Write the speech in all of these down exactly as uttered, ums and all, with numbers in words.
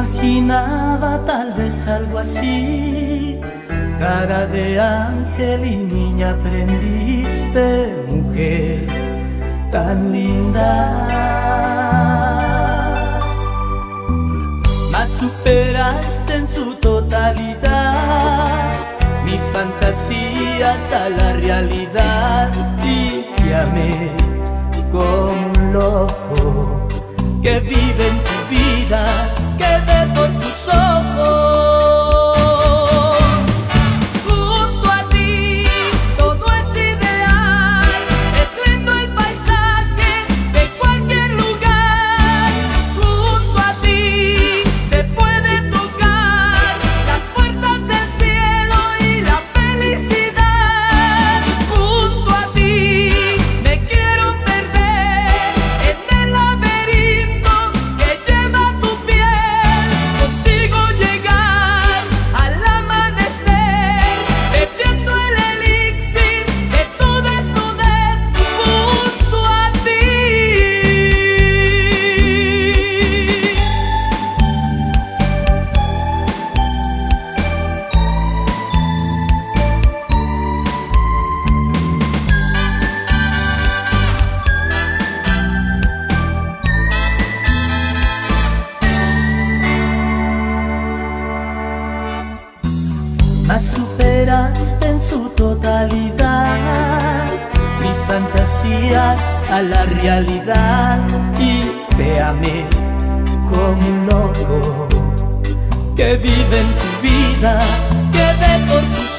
imaginaba tal vez algo así. Cara de ángel y niña aprendiste, mujer tan linda. Mas superaste en su totalidad mis fantasías a la realidad, y te amé como un loco que vive en tu vida, que ve por tus ojos. Junto a ti todo es ideal, es lindo el paisaje de cualquier lugar. Junto a ti se puede tocar las puertas del cielo y la felicidad. Junto a ti me quiero perder en el laberinto que lleva tu piel. Contigo llegar al amanecer, bebiendo el elixir de tu desnudez. Junto a ti. Mas superaste en su totalidad mis fantasías a la realidad, y te amé como un loco que vive en tu vida, que ve por tus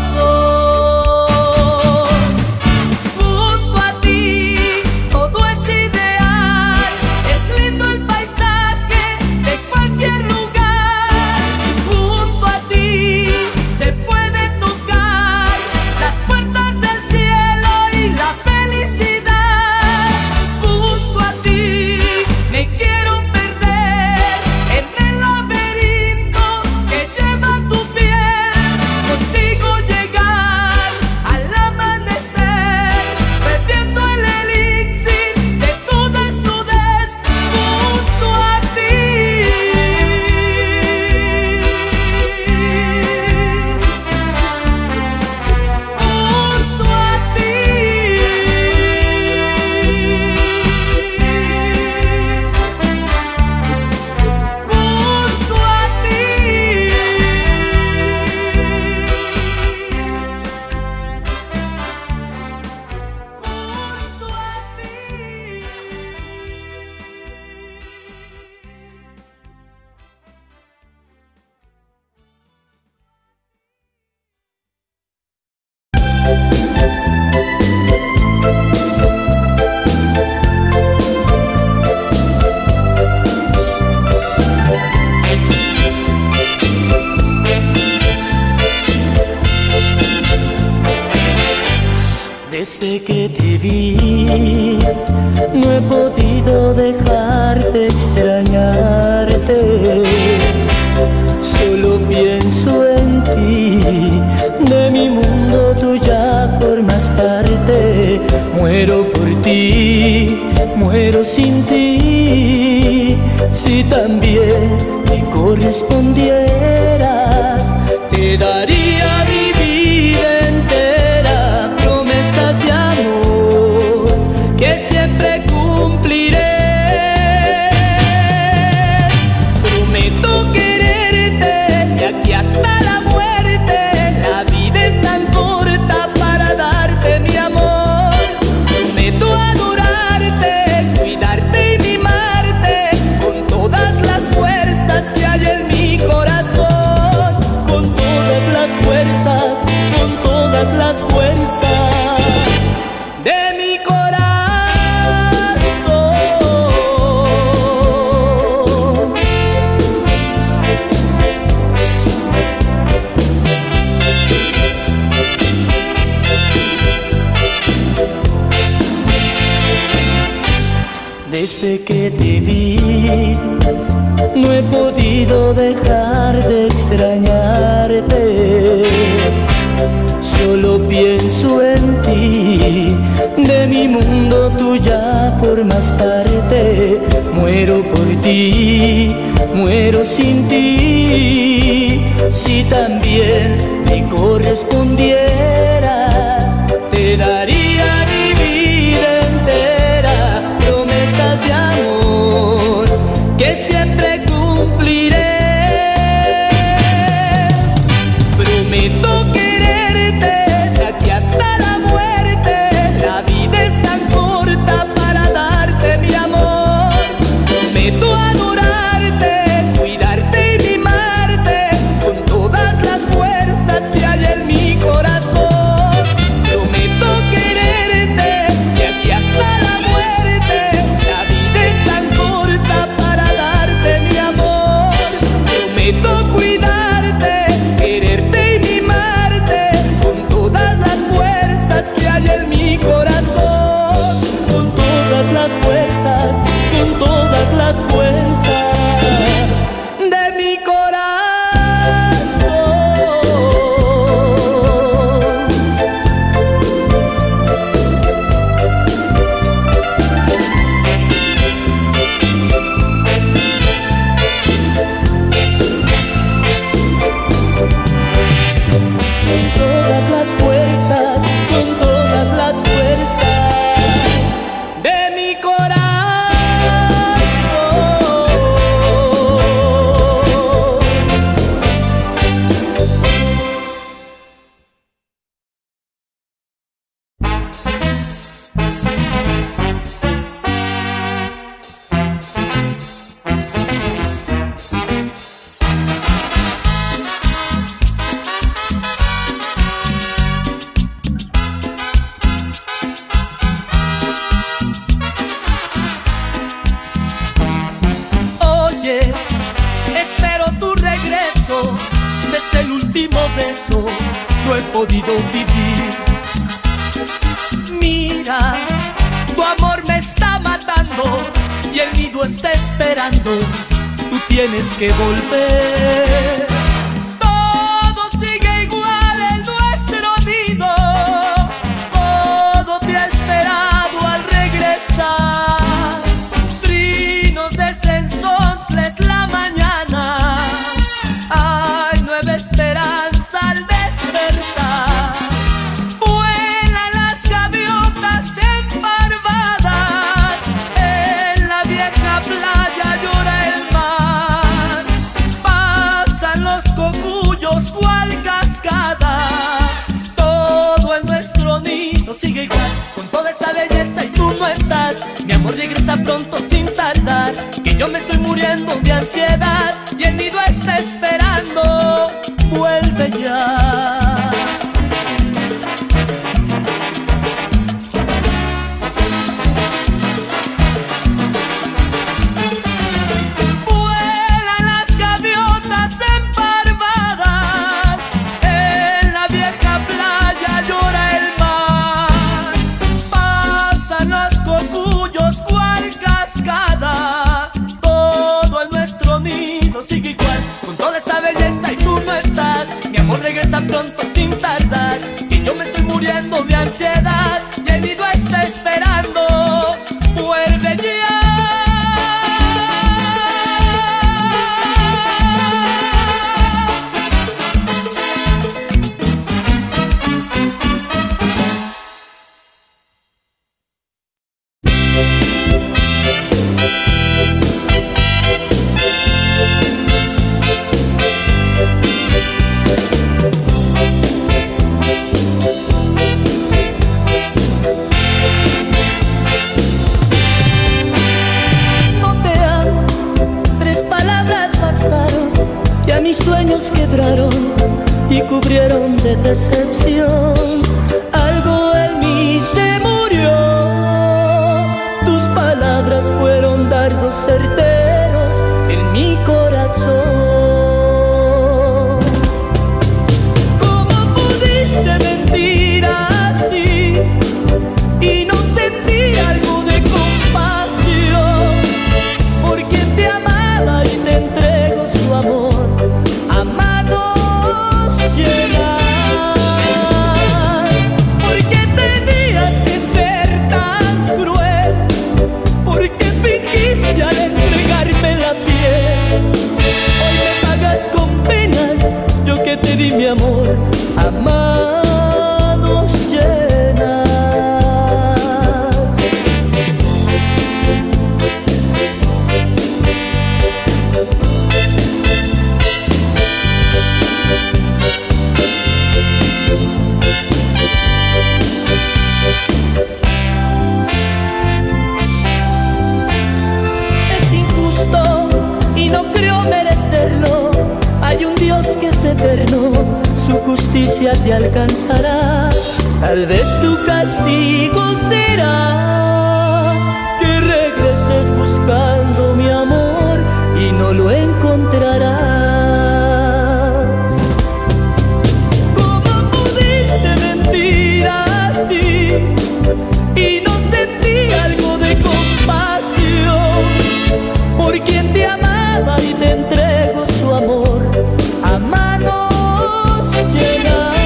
ojos. Junto a ti todo es ideal, es lindo el paisaje de cualquier lugar. Junto a ti se puede tocar las puertas del cielo y la felicidad. Junto a ti me quiero perder en el laberinto que lleva tu piel. Contigo llegar al amanecer, bebiendo el elixir de tu desnudez. Junto a ti. Junto a ti. Junto a ti. Junto a ti. Desde que te vi, no he podido dejar de extrañarte. Solo pienso en ti, de mi mundo tú ya formas parte. Muero por ti, muero sin ti. Si también me correspondieras, te daría mi vida entera, promesas de amor que siempre cumpliré. Prometo quererte de aquí hasta la muerte. La vida es tan corta para darte mi amor. Prometo adorarte, cuidarte y mimarte con todas las fuerzas que hay en mi corazón. Con todas las fuerzas, con todas las fuerzas de mi corazón. Desde que te vi, no he podido dejar de extrañarte. Solo pienso en ti, de mi mundo tú ya formas parte. Muero por ti, muero sin ti. Si también me correspondieras, te daría mi vida entera, promesas de amor que siempre cumpliré. Prometo quererte de aquí hasta la muerte, la vida es tan corta para darte mi amor. Prometo adorarte, cuidarte y mimarte con todas las fuerzas que hay en mi corazón. Prometo quererte de aquí hasta la muerte, la vida es tan corta para darte mi amor. Prometo cuidarte, quererte y mimarte con todas las fuerzas que hay en mi corazón. Con todas las fuerzas, con todas las fuerzas de mi corazón. Con todas las fuerzas, con todas las fuerzas de mi corazón. Oye, espero tu regreso, desde el último beso no he podido vivir. Mira, tu amor me está matando y el nido está esperando, tú tienes que volver. Todo sigue igual en nuestro nido, todo te ha esperado al regresar. Trinos de sensontles la mañana, hay nueva esperanza al despertar. Vuelan las gaviotas emparvadas, en la vieja playa llora el mar. Pasan los cocuyos cual cascada, todo en nuestro nido sigue igual, con toda esa belleza y tú no estás. Mi amor regresa pronto sin tardar, que yo me estoy muriendo de ansiedad y el nido está esperando, vuelve ya. Vuelan las gaviotas emparvadas, en la vieja playa llora el mar. Pasan los cocuyos cual cascada, todo en nuestro nido sigue igual, con toda esa belleza y tú no estás. Mi amor regresa pronto sin tardar, que yo me estoy muriendo de ansiedad y el nido está esperando, vuelve ya. No te amo, tres palabras bastaron, que a mis sueños quebraron y cubrieron de decepción. Algo en mí se murió, tus palabras fueron dardos certeros en mi corazón. ¿Cómo pudiste mentir así y no sentir algo de compasión? Porque te amaba y te entrego su amor, amados llegar. Porque tenías que ser tan cruel, porque fingiste al entregarme la piel. desgracia te alcanzará. Tal vez tu castigo será que regreses buscando mi amor y no lo encontrarás. ¿Cómo pudiste mentir así y no sentí algo de compasión por quien te amaba y te entregó su amor a manos llenas?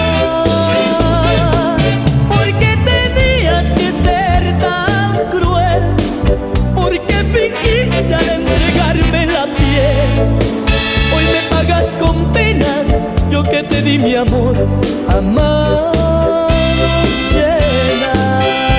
¿Por qué tenías que ser tan cruel? ¿Por qué fingiste al entregarme la piel? Hoy me pagas con penas, yo que te di mi amor a manos llenas.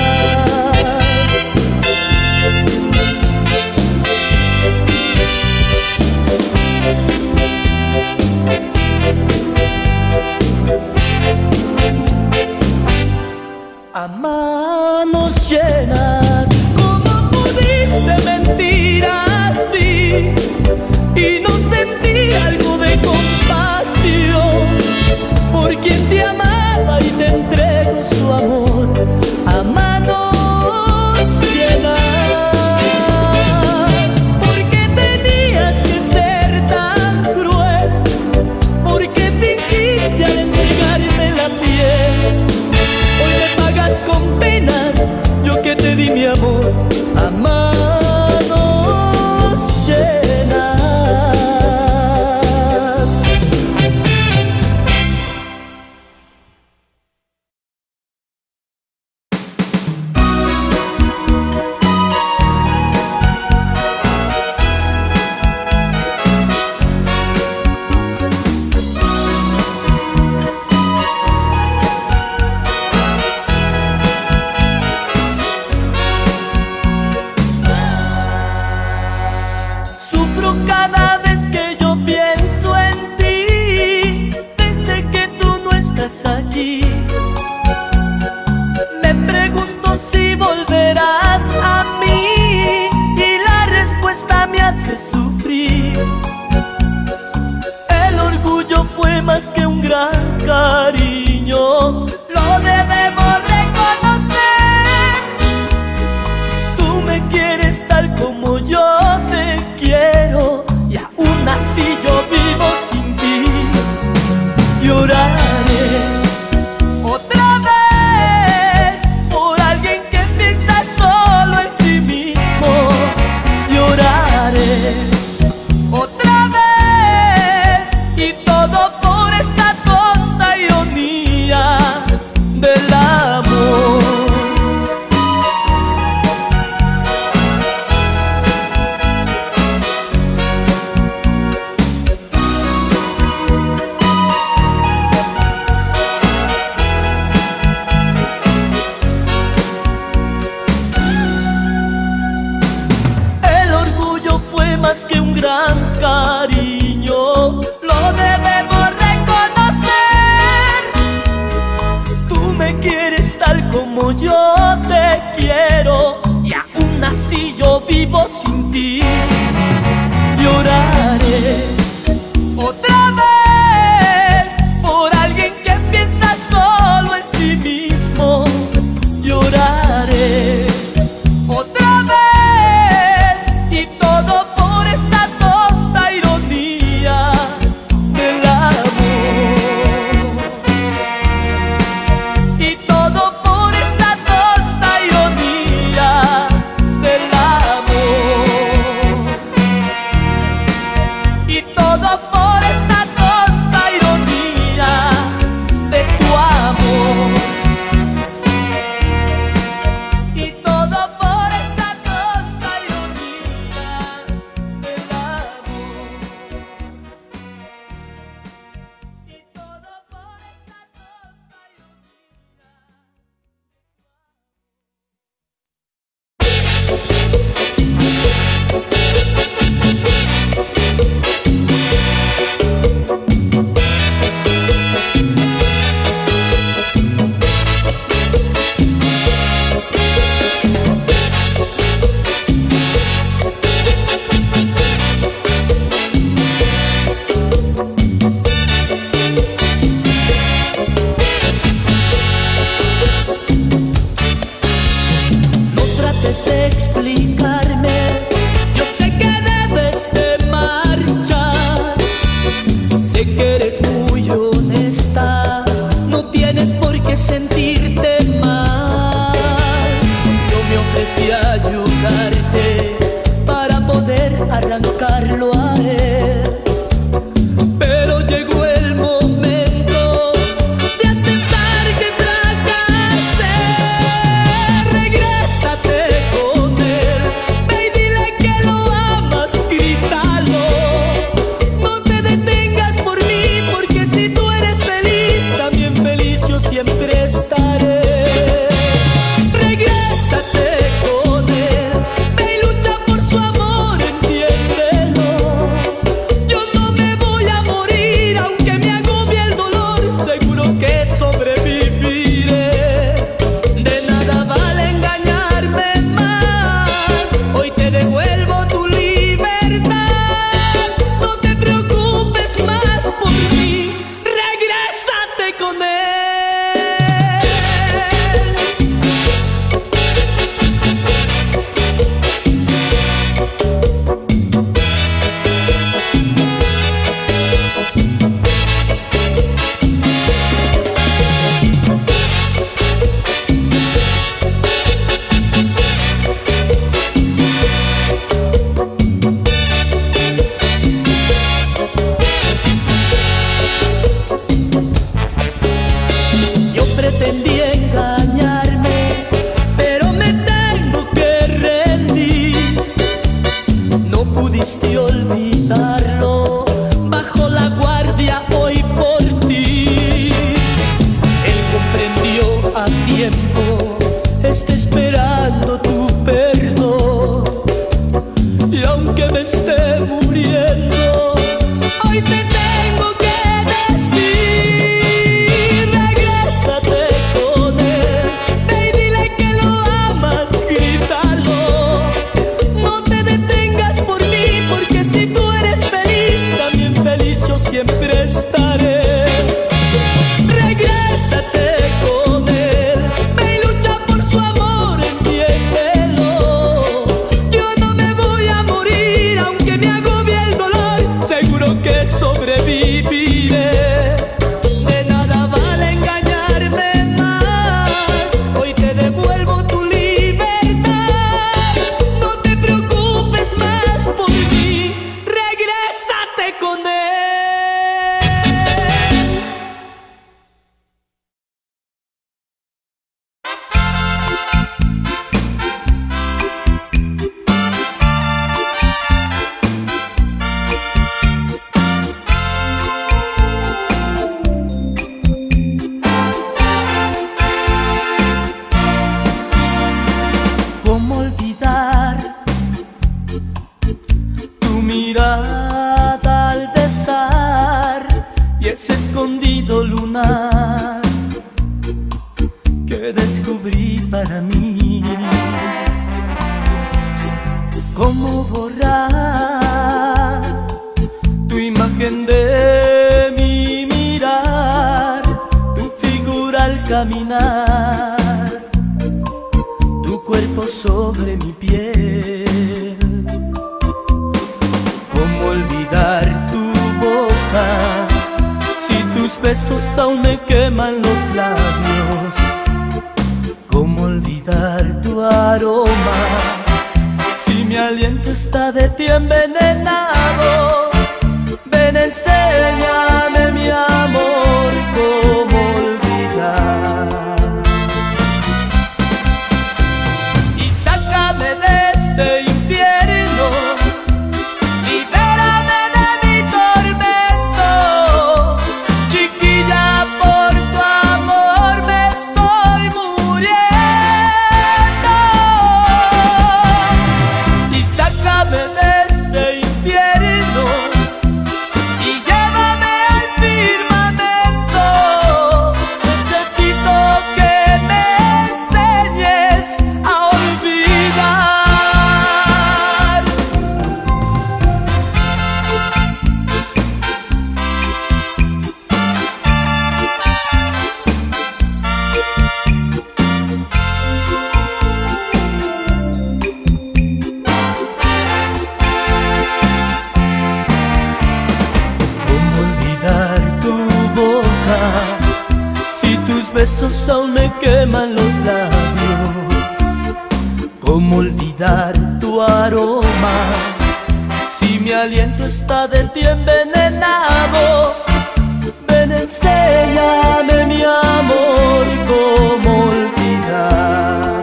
A manos llenas. ¿Cómo pudiste mentir así y no sentir algo de compasión por quien te amaba y te entregó su amor a manos llenas? ¿Por qué tenías que ser tan cruel? ¿Por qué fingiste al entregarme la piel? Hoy me pagas con penas, yo que te di mi amor a manos llenas. Cada vez que yo pienso en ti, desde que tú no estás aquí, me pregunto si volverás a mí y la respuesta me hace sufrir. El orgullo fue más que un gran cariño, lo debemos reconocer. Tú me quieres tal como yo te quiero y aún así yo vivo sin ti. Lloraré otra vez por alguien que piensa solo en sí mismo. Lloraré otra vez y todo por esta tonta ironía del amor. Más que un gran cariño, lo debemos reconocer. Tú me quieres tal como yo te quiero y aún así yo vivo sin ti. Lloraré otra vez por alguien que piensa solo en sí mismo. Lloraré otra vez y todo por esta tonta ironía del amor. Y todo por esta tonta ironía del amor. explicarme. Yo sé que debes de marchar, sé que eres muy honesta, no tienes por qué sentirte mal. Yo me ofrecí a ayudarte para poder arrancarlo a él, pero llegó el momento de aceptar que fracasé. Regrésate con él, ve y dile que lo amas, grítalo. No te detengas por mí, porque si tú eres feliz, también feliz yo siempre estaré. Regrésate con él, ve y lucha por su amor, entiéndelo. Yo no me voy a morir, aunque me agobie el dolor, seguro que sobreviviré. De nada vale engañarme más, hoy te devuelvo tu libertad. No te preocupes más por mí, regrésate con él. Yo pretendí engañarme, pero me tengo que rendir. No pudiste olvidarlo, bajo la guardia hoy por ti. Él comprendió a tiempo, está esperando tu perdón. Y aunque me esté muriendo, hoy te tengo que decir: regrésate con él, ve y dile que lo amas, grítalo. No te detengas por mí, porque si tú eres feliz, también feliz yo siempre estaré. Regrésate con él, ve y lucha por su amor, entiéndelo. Yo no me voy a morir, aunque me agobie el dolor, seguro que sobreviviré. De nada vale engañarme más, hoy te devuelvo tu libertad. No te preocupes más por mí, regrésate con él. ¿Cómo olvidar tu mirada al besar y ese escondido lunar que descubrí para mí? ¿Cómo borrar tu imagen de mi mirar, tu figura al caminar, tu cuerpo sobre mi piel? ¿Cómo olvidar tu boca si tus besos aún me queman los labios? ¿Cómo olvidar tu aroma si mi aliento está de ti envenenado? Ven, enséñame mi amor, cómo olvidar. Y sácame de este infierno, libérame de mi tormento. Chiquilla, por tu amor me estoy muriendo. Y sácame de este infierno y llévame a besos aún me queman los labios. ¿Cómo olvidar tu aroma si mi aliento está de ti envenenado? Ven, enséñame, mi amor, cómo olvidar.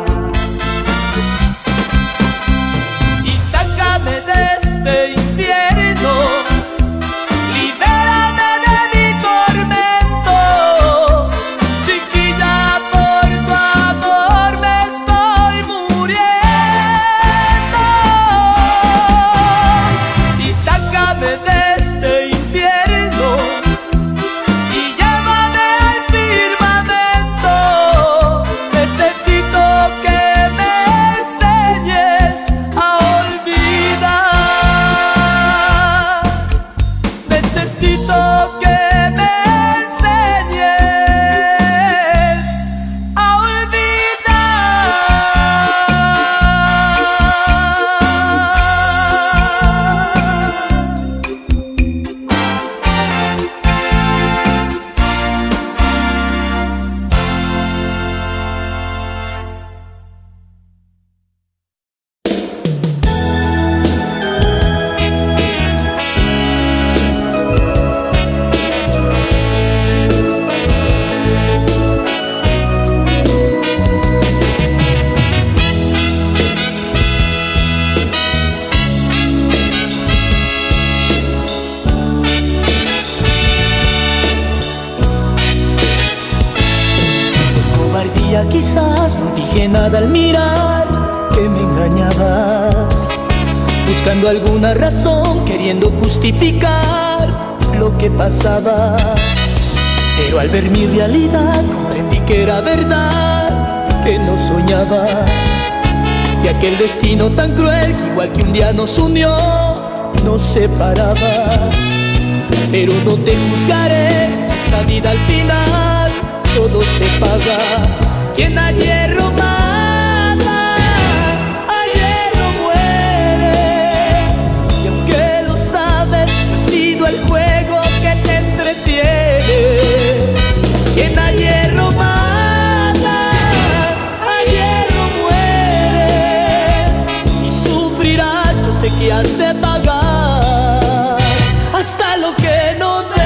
Y sácame de este infierno, libérame de mi tormento. Chiquilla, por tu amor me estoy muriendo. Y sácame de este infierno y llévame al firmamento. Necesito que me enseñes a olvidar. Necesito que me enseñes a quizás no dije nada al mirar que me engañabas, buscando alguna razón, queriendo justificar lo que pasaba. Pero al ver mi realidad comprendí que era verdad, que no soñaba, y aquel destino tan cruel que igual que un día nos unió, nos separaba. Pero no te juzgaré, esta vida al final todo se paga. Quien a hierro mata, a hierro muere. Y aunque lo sabes, no ha sido el juego que te entretiene. Quien a hierro mata, a hierro muere. Y sufrirás, yo sé que has de pagar hasta lo que no debes.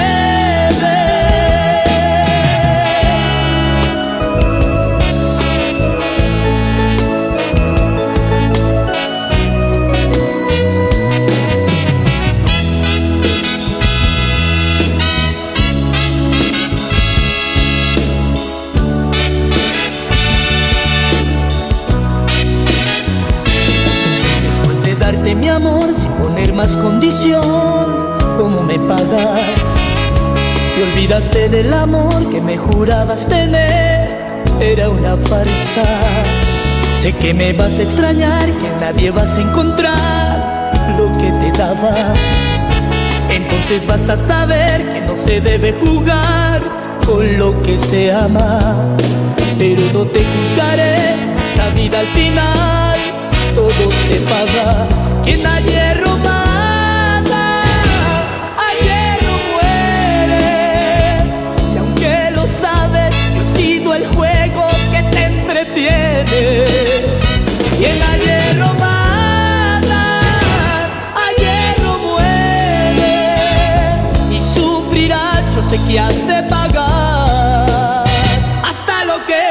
Mi amor, sin poner más condición, ¿cómo me pagas? Te olvidaste del amor que me jurabas tener, era una farsa. Sé que me vas a extrañar, que en nadie vas a encontrar lo que te daba. Entonces vas a saber que no se debe jugar con lo que se ama. Pero no te juzgaré, esta vida al final todo se paga. Quien a hierro mata, a hierro muere. Y aunque lo sabes, yo he sido el juego que te entretiene. Quien a hierro mata, a hierro muere. Y sufrirás, yo sé que has de pagar hasta lo que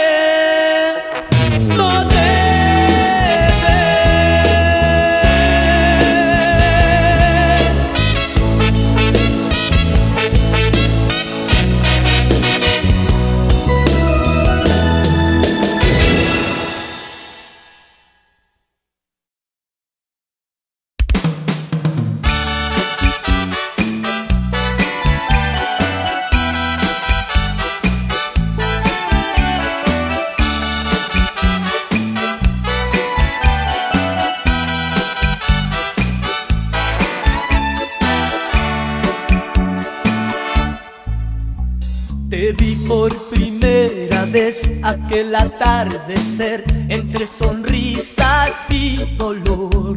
no te. Te vi por primera vez aquel atardecer entre sonrisas y dolor.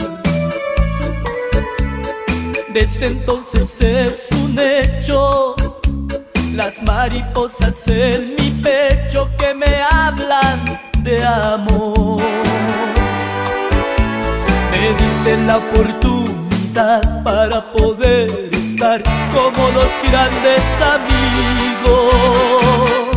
Desde entonces es un hecho las mariposas en mi pecho que me hablan de amor. Me diste la oportunidad para poder estar como los grandes amigos.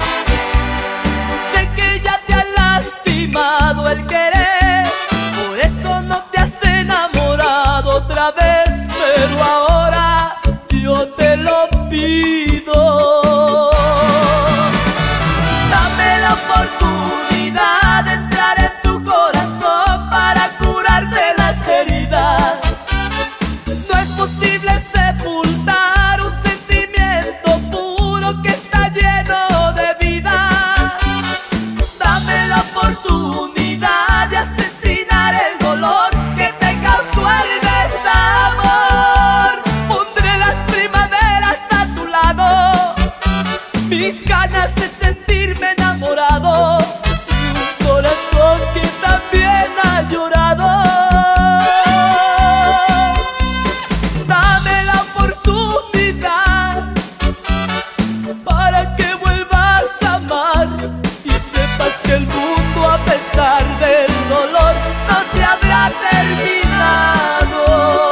Sé que ya te ha lastimado el querer, por eso no te has enamorado otra vez, pero ahora yo te lo pido. Dame la oportunidad de entrar en tu corazón para curarte las heridas. No es posible sepultar un sentimiento puro que está lleno de vida. Dame la oportunidad de asesinar el dolor que te causó el desamor. Pondré las primaveras a tu lado, mis ganas de sentirme enamorado, y un corazón que también ha llorado. Dame la oportunidad para que vuelvas a amar y sepas que el mundo, a pesar del dolor, no se habrá terminado.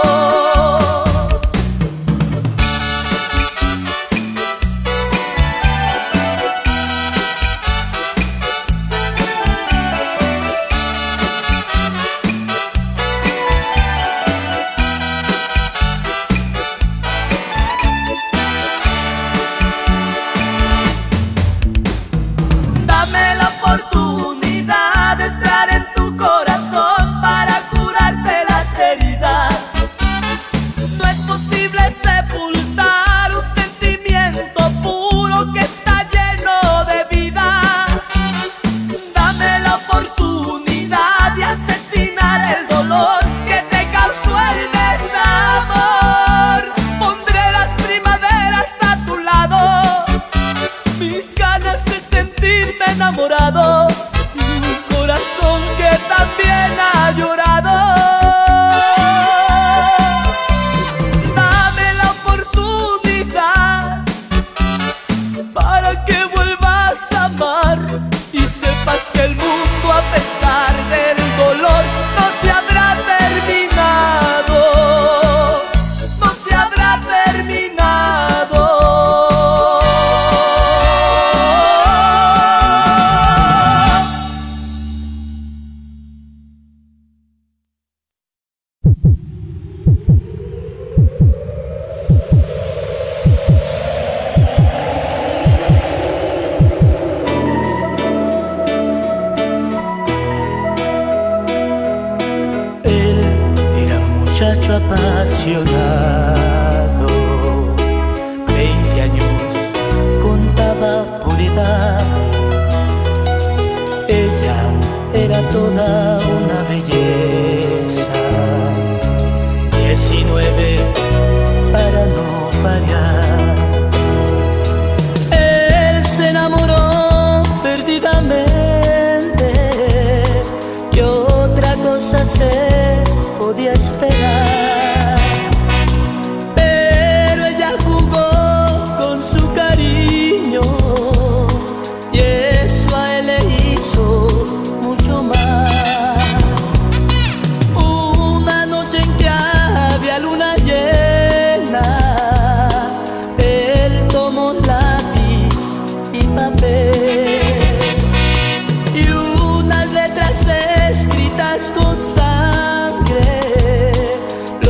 Dame la oportunidad de entrar en tu corazón para curarte las heridas. No es posible sepultar un sentimiento puro que está lleno de vida. Dame la oportunidad de asesinar el dolor que te causó el desamor. Pondré las primaveras a tu lado, mis ganas de sentirme enamorado, y un corazón que también ha llorado. Dame la oportunidad para que vuelvas a amar y sepas que el mundo, a pesar del dolor, no se habrá terminado, no se habrá terminado. Él era un muchacho apasionado, veinte años contaba por edad. Ella era toda una belleza, diecinueve para no variar. Él se enamoró perdidamente, que otra cosa se podía esperar, pero ella jugó con su cariño y eso a él le hizo mucho mal. Una noche en que había luna llena, él tomó lápiz y papel y unas letras escritas con sangre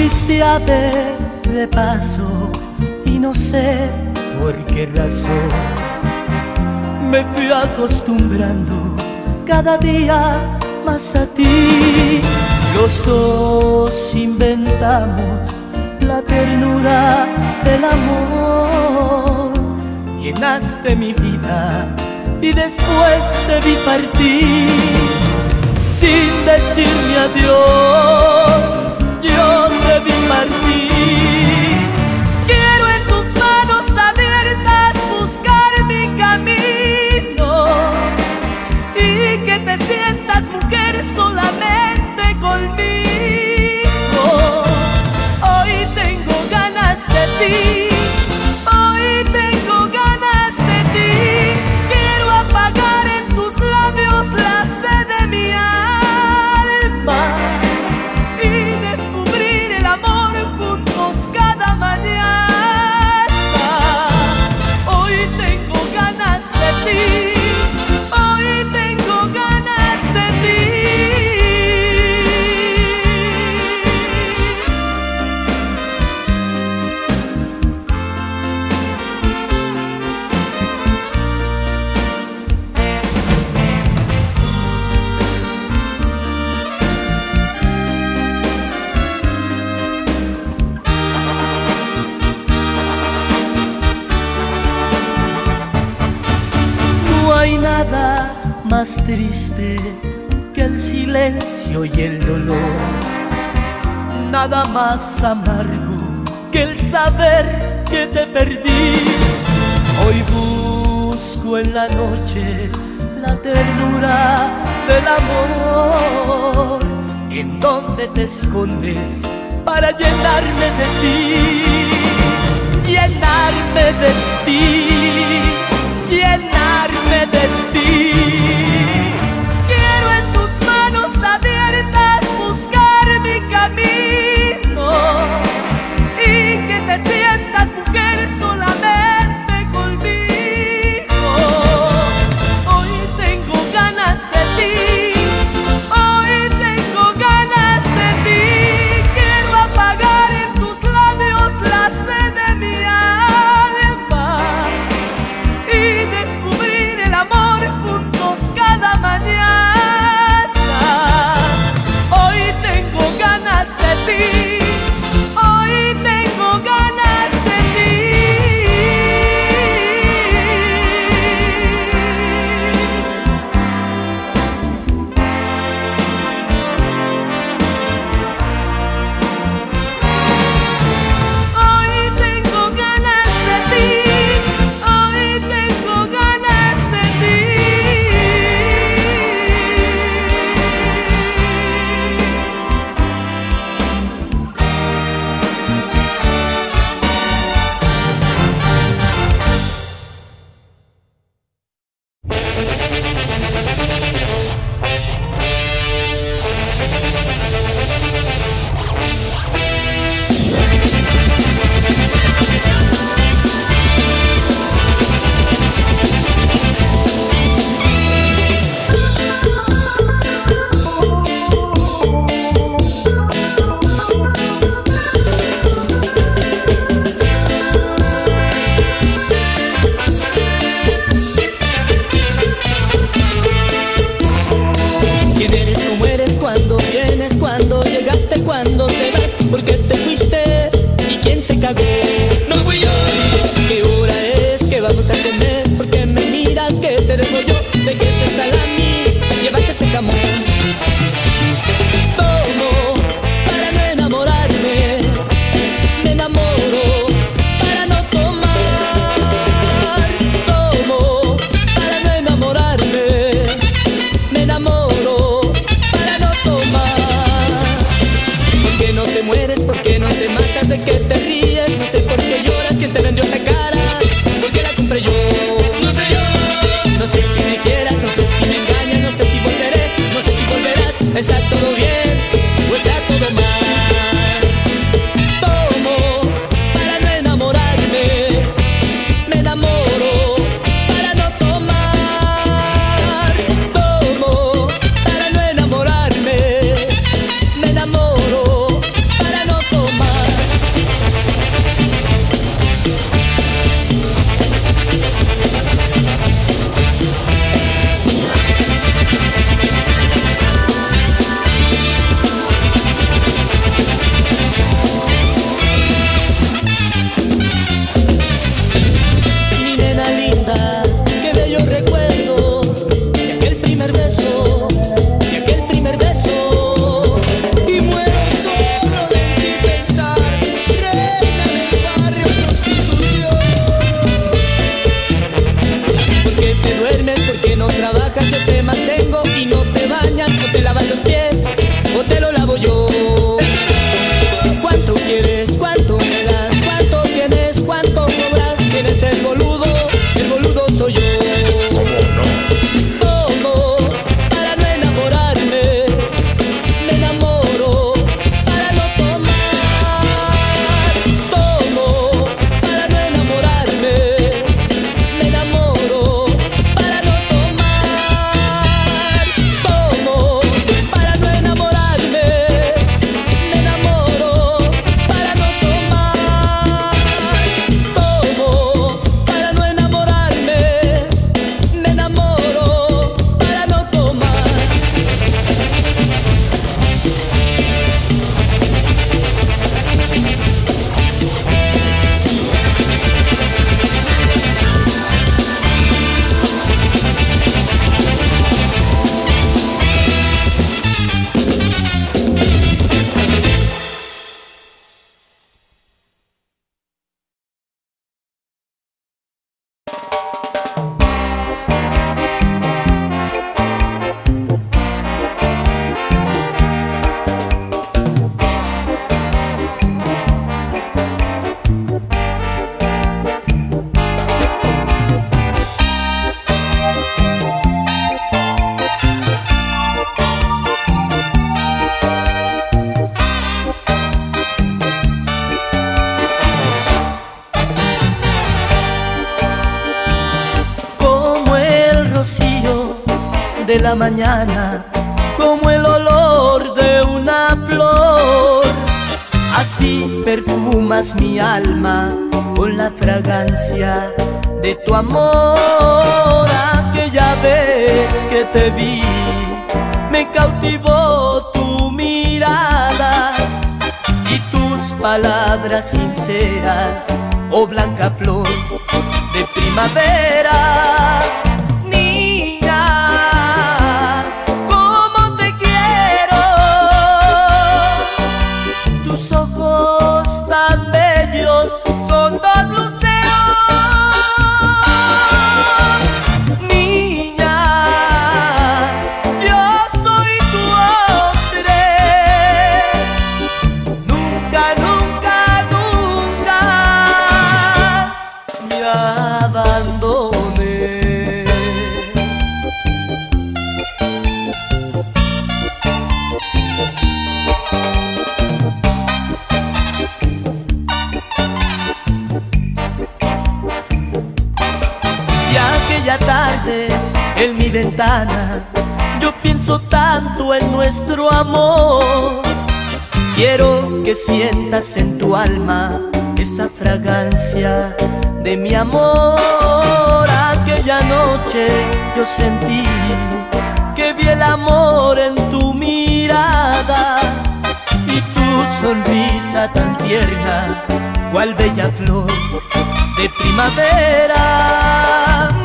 fuiste a ver de paso y no sé por qué razón me fui acostumbrando cada día más a ti. Los dos inventamos la ternura del amor, llenaste mi vida y después te vi partir sin decirme adiós. Yo te vi partir. Quiero en tus manos abiertas buscar mi camino y que te sientas mujer solamente conmigo. Hoy tengo ganas de ti, hoy tengo ganas de ti. Quiero apagar en tus labios la sed de mi alma y descubrir el amor juntos cada mañana. Hoy tengo ganas de ti, hoy tengo ganas de ti. No hay nada más triste que el silencio y el dolor, nada más amargo que el saber que te perdí. Hoy busco en la noche la ternura del amor, en donde te escondes para llenarme de ti, llenarme de ti, llenarme de ti. Quiero en tus manos abiertas buscar mi camino y que te sientas mujer solamente conmigo. Hoy tengo ganas de ti, hoy tengo ganas de ti. Quiero apagar en tus labios la sed de mi alma y descubrir el amor de la mañana, como el olor de una flor. Así perfumas mi alma con la fragancia de tu amor. Aquella vez que te vi, me cautivó tu mirada y tus palabras sinceras, oh blanca flor de primavera. Niña, cómo te quiero, tus ojos tan bellos son dos luceros. Niña, yo soy tu hombre, nunca, nunca, nunca me abandoné. Y aquella tarde en mi ventana yo pienso tanto en nuestro amor. Quiero que sientas en tu alma esa fragancia de mi amor. Aquella noche yo sentí que vi el amor en tu mirada y tu sonrisa tan tierna, cual bella flor de primavera.